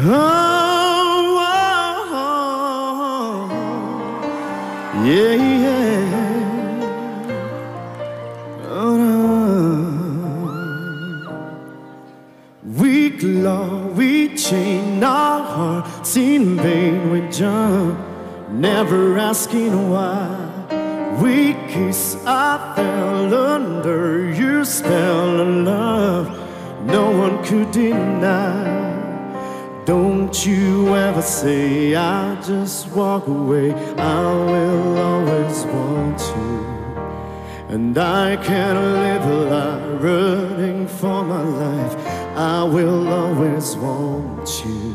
Oh, oh, yeah, yeah. Oh, no. Weak law, we chain our hearts in vain. We jump, never asking why. We kiss, I fell under your spell of love. No one could deny. Don't you ever say I just walk away. I will always want you, and I can't live a life running for my life. I will always want you.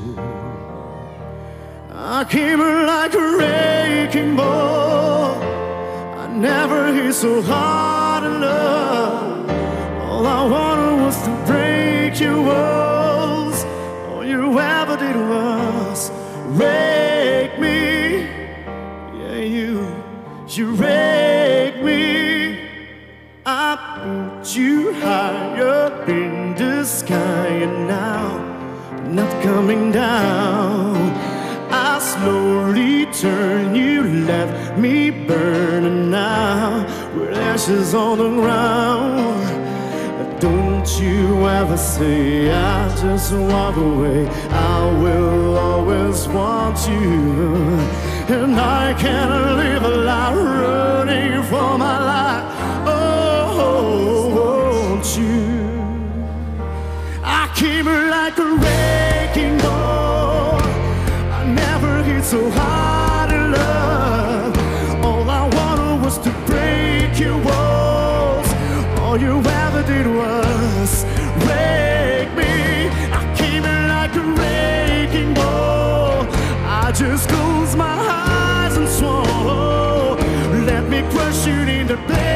I came like a wrecking ball. I never hit so hard in love. All I wanted was to break your walls. All you ever did was wreck me. Yeah, you wrecked me. I put you high up in the sky, and now not coming down. I slowly turn, you left me burning now, with ashes on the ground. Don't you ever say I just walk away. I will always want you, and I can't live a life running for my life. Oh, won't you? I came like a wrecking ball. I never hit so hard in love. All I wanted was to break your walls. All you ever did was wreck me. I came in like a wrecking ball. I just closed my eyes and swore, let me crush you in the place.